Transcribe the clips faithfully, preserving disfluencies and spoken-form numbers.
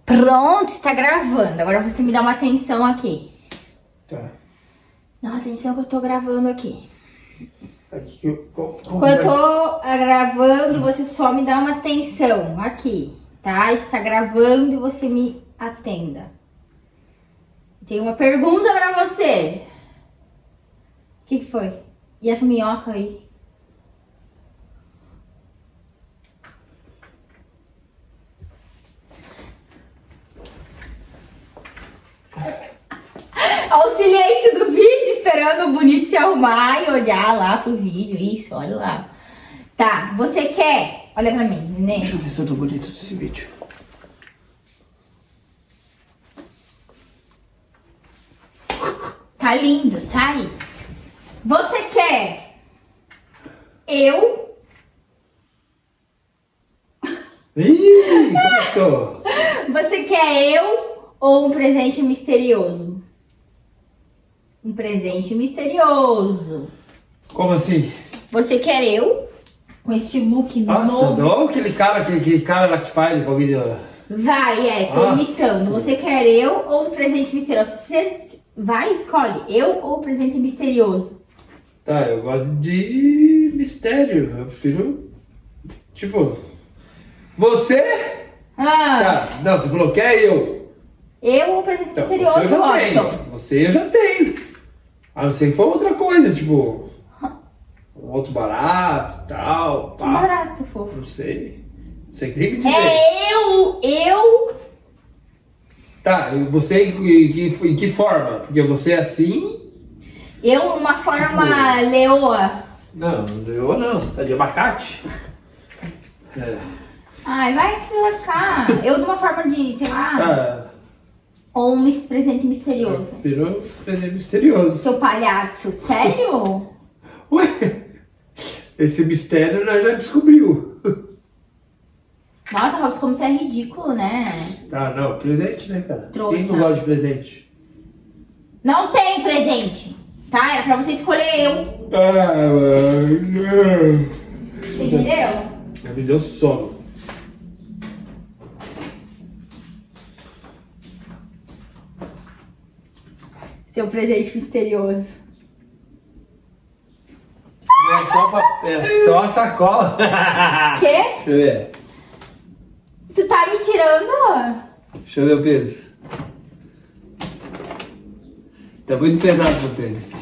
Pronto, está gravando. Agora você me dá uma atenção aqui. Tá. Dá uma atenção que eu tô gravando aqui. Aqui que eu... Quando eu tô gravando, você só me dá uma atenção aqui, tá? Está gravando e você me atenda. Tem uma pergunta pra você. O que que foi? E essa minhoca aí? Olha o silêncio do vídeo, esperando o bonito se arrumar e olhar lá pro vídeo. Isso, olha lá. Tá, você quer... Olha pra mim, neném. Deixa eu ver se eu tô bonito nesse vídeo. Tá lindo, sai. Você quer eu... Ih, começou. Você quer eu ou um presente misterioso? Um presente misterioso. Como assim? Você quer eu com este look Nossa, novo? não aquele cara, aquele, aquele cara lá que faz o vídeo. Vai, é, tô Nossa. imitando. Você quer eu ou um presente misterioso? Você vai, escolhe. Eu ou um presente misterioso? Tá, eu gosto de mistério. Eu prefiro. Tipo. Você? Ah, Tá, não, tu falou que é eu. eu ou um presente Então, misterioso, você eu já Robson? tenho. Você eu já tenho. A não ser que for outra coisa, tipo. Um outro barato e tal. Que Pá. barato, fofo. Não sei. Você que tem que me dizer. É eu, eu... Tá, e você em que, em que forma? Porque você é assim. Eu, uma forma Tipo- leoa. Não, eu não, você tá de abacate. É. Ai, vai se lascar. Eu de uma forma de, sei lá, Ah, ou um mis- presente misterioso. virou presente misterioso. Seu palhaço, sério? Ué, esse mistério nós já descobriu. Nossa, Robson, como você é ridículo, né? Tá, não, presente, né, cara? Trouxa. Quem não gosta de presente? Não tem presente, tá? É pra você escolher eu. Ah, mano. Você entendeu? Já me deu sono. Seu presente misterioso. É só, pa- é só sacola. Quê? Deixa eu ver. Tu tá me tirando? Deixa eu ver o peso. Tá muito pesado pro tênis.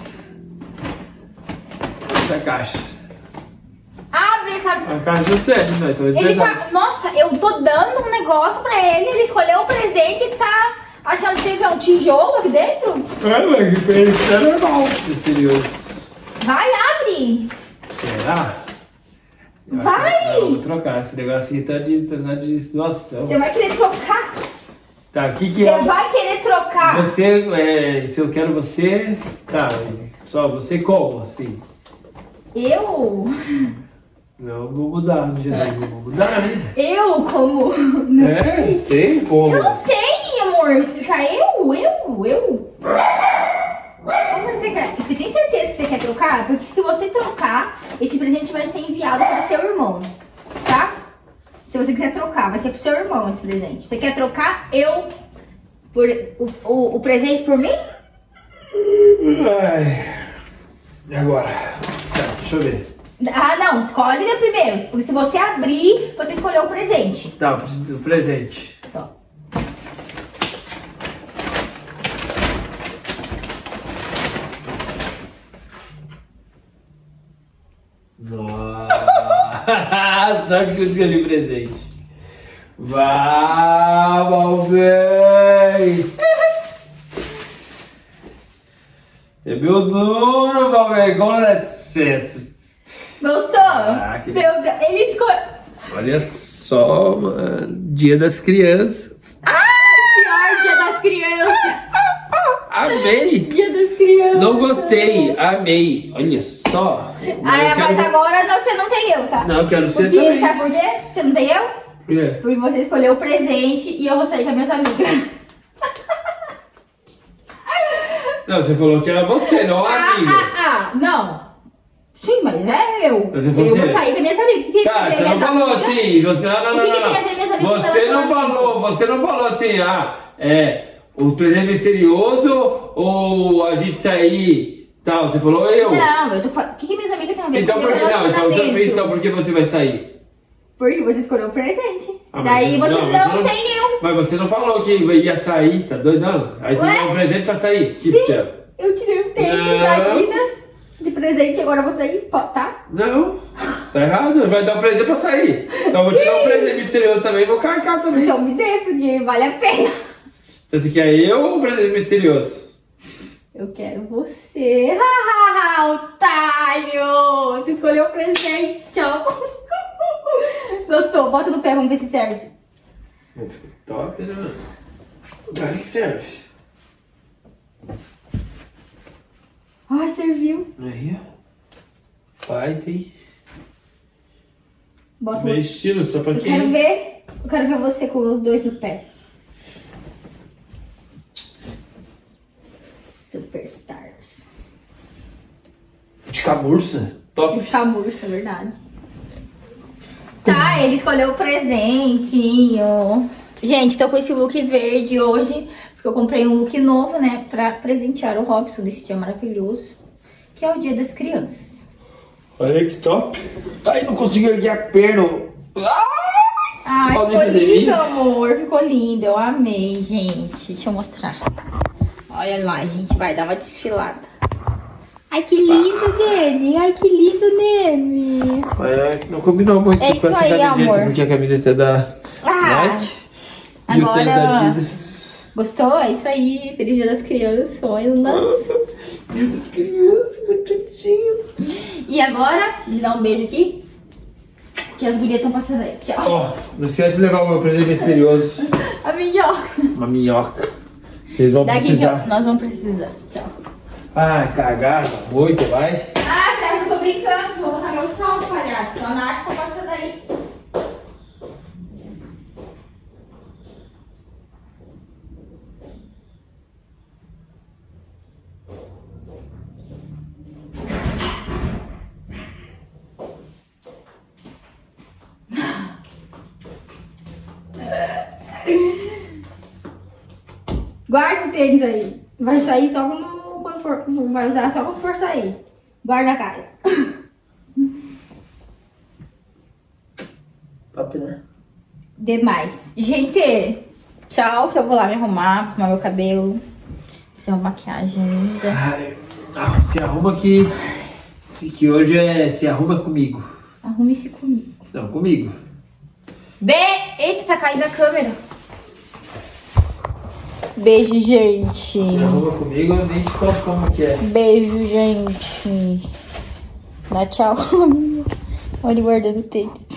Essa caixa. Abre essa... A caixa do tênis, né? Tá muito Ele pesado. tá... Nossa, eu tô dando um negócio pra ele, ele escolheu o presente e tá achando que tem um tijolo aqui dentro? É, mas que isso é normal. Misterioso. Vai, abre! Será? Eu Vai! acho que- Não, eu vou trocar. Esse negócio aqui tá de... Tá de nossa. eu- Você vai querer trocar? Tá, o que que Você é? vai querer trocar? Você, é, se eu quero você... Tá, só você como, assim? Eu? Não, eu vou mudar, no geral, eu vou mudar, né? Eu como? Não É, sei. sei como. Eu não sei, amor, explicar. Eu, eu, eu. Como você quer? Você tem certeza que você quer trocar? Porque se você trocar, esse presente vai ser enviado para o seu irmão, tá? Se você quiser trocar, vai ser pro seu irmão esse presente. Você quer trocar eu por o, o, o presente por mim? Ai. E agora? Tá, deixa eu ver. Ah, não, escolhe primeiro. Porque se você abrir, você escolheu o presente. Tá, eu preciso do presente. Então. Nossa, sorte que eu escolhi presente. Vamos, bem! É meu duro, meu bem, como é isso? Gostou? Ah, que- Meu Deus, ele escolheu. Olha só, mano. Dia das Crianças. Pior dia das crianças. Amei! Dia das crianças. Não gostei, amei. Olha só. Ah, Eu é, mas quero- agora não, você não tem eu, tá? Não, eu quero ser Porque, também. sabe por quê? Você não tem eu? Por quê? Porque você escolheu o presente e eu vou sair com as minhas amigas. Não, você falou que era você, não a Ah, amiga. ah, ah, não. Sim, mas é eu. Mas e Eu você? vou sair com minhas amigas. Quem Tá, quer você ver não minhas falou amigas? assim. Você, não, não, O não, que que não. quer ver minhas amigas Você não relacionamento? falou, você não falou assim, ah, é, o presente misterioso ou a gente sair, tal. Você falou eu. Não, eu tô falando. O que, que minhas amigas têm a ver Então com o por meu que não? Então, relacionamento? você- então por que você vai sair? Porque você escolheu o presente. Ah, mas Daí você não, não, mas você não- tem eu. Mas você não falou que ia sair, tá doido? Não. Aí você Ué? deu um presente pra sair. Que Sim. céu. Eu te dei um tênis Não. da Adidas de presente, agora você aí, tá? Não, tá errado. Vai dar um presente pra sair. Então eu vou te dar um presente misterioso também e vou carcar também. Então, Então me dê, porque vale a pena. você quer eu ou um presente misterioso? Eu quero você. Hahaha, otário! Tu escolheu o presente, tchau. Gostou? Bota no pé, vamos ver se serve. Top, né? Agora que serve. Ai, serviu. Aí, ó. Pai, tem. Bota o Meu outro. estilo, só pra Eu quem. quero ver. Eu quero ver você com os dois no pé. Superstars. De camurça? Top. De camurça, é verdade. Tá, ele escolheu o presentinho. Gente, tô com esse look verde hoje, porque eu comprei um look novo, né, pra presentear o Robson nesse dia maravilhoso, que é o Dia das Crianças. Olha que top. Ai, não consegui erguer a perna. Ai, Pode ficou entender lindo, isso? amor. Ficou lindo. Eu amei, gente. Deixa eu mostrar. Olha lá, a gente vai dar uma desfilada. Ai, que lindo, Nene. Ai, que lindo, Nene. É, não combinou muito É com isso essa aí, camiseta, amor. porque a camiseta é da Ah, Nike e o tênis da agora... Adidas. Gostou? É isso aí. Feliz Dia das Crianças. Olha, nossa. Dia das crianças, bonitinho. E agora, me dá um beijo aqui. Que as gurias estão passando aí. Tchau. Ó, não esquece de levar o meu presente misterioso. A minhoca. Uma minhoca. Vocês vão Daqui que precisar. eu- nós vamos precisar. Tchau. Ai, cagaram muito, vai. Ah, sério que eu tô brincando. Vou botar meu salto, palhaço. A Nath tá passando aí. Guarda esse tênis aí. Vai sair só quando, quando for. Vai usar só quando for sair. Guarda a cara. Top, né? Demais. Gente, tchau, que eu vou lá me arrumar, arrumar meu cabelo. Fazer uma maquiagem linda. Ai, ah, se arruma que. se- Que hoje é. Se arruma comigo. Arrume-se comigo. Não, comigo. Be... Eita, tá caindo a câmera. Beijo, gente. Se arruma comigo, eu nem te conto como que é. Beijo, gente. Dá tchau. Olha ele guardando o tênis.